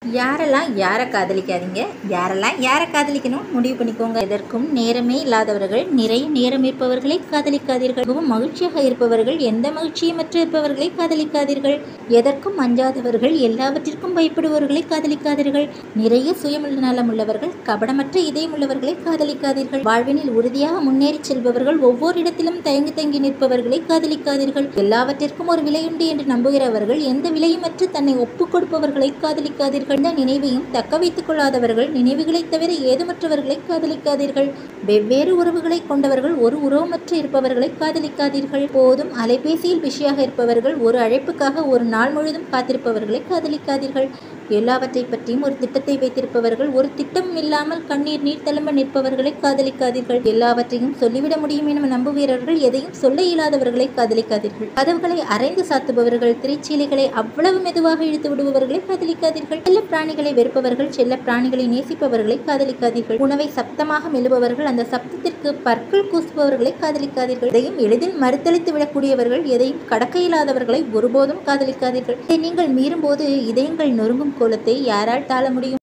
யாரெல்லாம் யாரை காதலிக்காதீங்க, யாரெல்லாம் யாரை காதலிக்கணும் முடிவு பண்ணிக்கோங்க. எதற்கும் நேரமே இல்லாதவர்கள், நிறைய நேரம் இருப்பவர்களை காதலிக்காதீர்கள். மிகவும் மகிழ்ச்சியாக இருப்பவர்கள், எந்த மகிழ்ச்சியுமற்ற இருப்பவர்களை காதலிக்காதீர்கள். எதற்கும் அஞ்சாதவர்கள், எல்லாவற்றிற்கும் பயப்படுபவர்களை காதலிக்காதீர்கள். நிறைய சுயநலம் உள்ளவர்கள், கபடமற்ற இதயம் உள்ளவர்களை காதலிக்காதீர்கள். வாழ்வினில் உறுதியாக முன்னேறி செல்பவர்கள், ஒவ்வொரு இடத்திலும் தயங்கி தயங்கி நிற்பவர்களை காதலிக்காதீர்கள். எல்லாவற்றிற்கும் ஒரு விலையுண்டு என்று நம்புகிறவர்கள், எந்த விலையுமற்று தன்னை ஒப்புக் கொடுப்பவர்களை காதலிக்காதீர்கள். நினைவையும் தக்க வைத்துக் கொள்ளாதவர்கள், நினைவுகளை தவிர ஏதுமற்றவர்களை காதலிக்காதீர்கள். வெவ்வேறு உறவுகளை கொண்டவர்கள், ஒரு உறவுமற்ற இருப்பவர்களை காதலிக்காதீர்கள். போதும் அலைபேசியில் பிஸியாக இருப்பவர்கள், ஒரு அழைப்புக்காக ஒரு நாள் முழுதும் காத்திருப்பவர்களை காதலிக்காதீர்கள். எல்லாவற்றை பற்றியும் ஒரு திட்டத்தை வைத்திருப்பவர்கள், ஒரு திட்டம் இல்லாமல் கண்ணீர் நீர் தழும்ப நிற்பவர்களை காதலிக்காதீர்கள். எல்லாவற்றையும் சொல்லிவிட முடியும் என நம்புவீரர்கள், எதையும் சொல்ல இயலாதவர்களை காதலிக்காதீர்கள். கதவுகளை அரைந்து சாத்துபவர்கள், திரைச்சீலைகளை அவ்வளவு மெதுவாக இழுத்து விடுபவர்களை காதலிக்காதீர்கள். செல்ல பிராணிகளை வெறுப்பவர்கள், செல்ல பிராணிகளை நேசிப்பவர்களை காதலிக்காதீர்கள். உணவை சப்தமாக மெல்லுபவர்கள், அந்த சப்தத்திற்கு பற்கள் கூசுபவர்களை காதலிக்காதீர்கள். எதையும் எளிதில் மறுத்தளித்து விடக்கூடியவர்கள், எதையும் கடக்க இயலாதவர்களை ஒருபோதும் காதலிக்காதீர்கள். இதை நீங்கள் மீறும்போது இதயங்கள் நொறுங்கும் கோலத்தை யாரால் தாழ முடியும்?